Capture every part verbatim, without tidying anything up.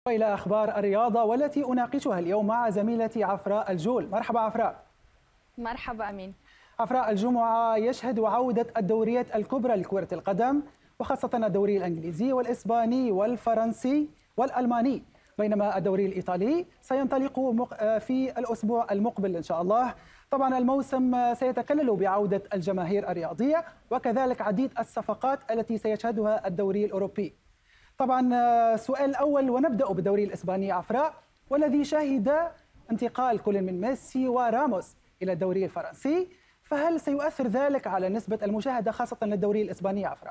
إلى أخبار الرياضة والتي أناقشها اليوم مع زميلتي عفراء الجول. مرحبا عفراء. مرحبا أمين. عفراء، الجمعة يشهد عودة الدوريات الكبرى لكرة القدم، وخاصة الدوري الإنجليزي والإسباني والفرنسي والألماني، بينما الدوري الإيطالي سينطلق في الأسبوع المقبل إن شاء الله. طبعا الموسم سيتكلل بعودة الجماهير الرياضية وكذلك عديد الصفقات التي سيشهدها الدوري الأوروبي. طبعا السؤال الأول ونبدأ بالدوري الإسباني عفراء، والذي شهد انتقال كل من ميسي وراموس إلى الدوري الفرنسي، فهل سيؤثر ذلك على نسبة المشاهدة خاصة للدوري الإسباني عفراء؟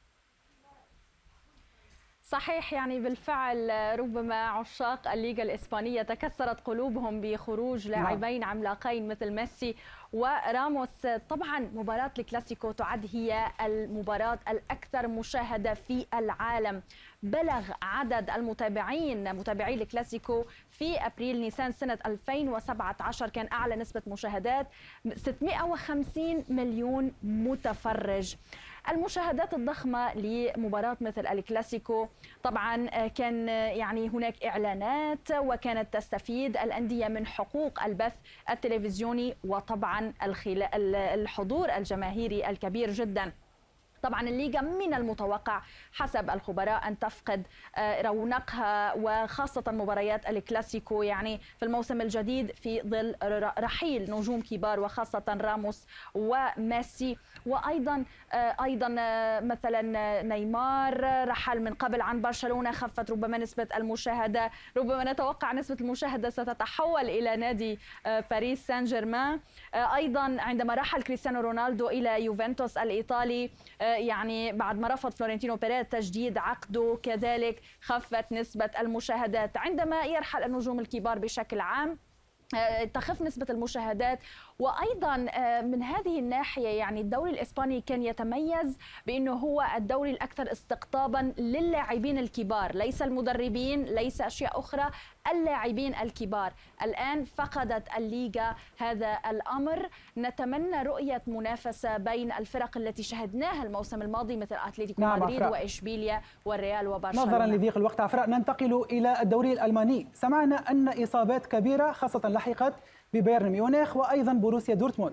صحيح، يعني بالفعل ربما عشاق الليغا الإسبانية تكسرت قلوبهم بخروج لاعبين عملاقين مثل ميسي وراموس. طبعا مباراة الكلاسيكو تعد هي المباراة الأكثر مشاهدة في العالم. بلغ عدد المتابعين متابعي الكلاسيكو في أبريل نيسان سنة ألفين وسبعة عشر كان أعلى نسبة مشاهدات ستمئة وخمسين مليون متفرج. المشاهدات الضخمة لمباراة مثل الكلاسيكو طبعا كان يعني هناك إعلانات، وكانت تستفيد الأندية من حقوق البث التلفزيوني وطبعا الحضور الجماهيري الكبير جدا. طبعا الليغا من المتوقع حسب الخبراء أن تفقد رونقها، وخاصة مباريات الكلاسيكو يعني في الموسم الجديد في ظل رحيل نجوم كبار وخاصة راموس وميسي، وأيضا أيضا مثلا نيمار رحل من قبل عن برشلونة، خفت ربما نسبة المشاهدة. ربما نتوقع نسبة المشاهدة ستتحول إلى نادي باريس سان جيرمان. أيضا عندما رحل كريستيانو رونالدو إلى يوفنتوس الإيطالي، يعني بعد ما رفض فلورنتينو بيريز تجديد عقده، كذلك خفت نسبة المشاهدات. عندما يرحل النجوم الكبار بشكل عام تخف نسبة المشاهدات. وأيضا من هذه الناحية يعني الدوري الإسباني كان يتميز بأنه هو الدوري الأكثر استقطابا للاعبين الكبار، ليس المدربين، ليس أشياء أخرى، اللاعبين الكبار. الآن فقدت الليغا هذا الأمر. نتمنى رؤية منافسة بين الفرق التي شهدناها الموسم الماضي مثل أتلتيكو نعم مدريد عفراء. وإشبيليا والريال وبرشلونة. نظرا لضيق الوقت عفراء ننتقل إلى الدوري الألماني. سمعنا أن إصابات كبيرة خاصة لحقت ببايرن ميونخ وأيضا بوروسيا دورتموند.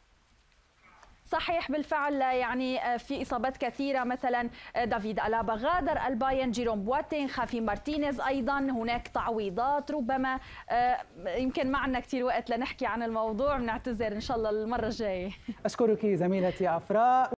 صحيح بالفعل، يعني في إصابات كثيرة، مثلا دافيد ألابا غادر البايرن، جيروم بواتين، خافي مارتينيز، أيضا هناك تعويضات. ربما يمكن ما عندنا كثير وقت لنحكي عن الموضوع، بنعتذر إن شاء الله المرة الجاية. أشكرك زميلتي عفراء.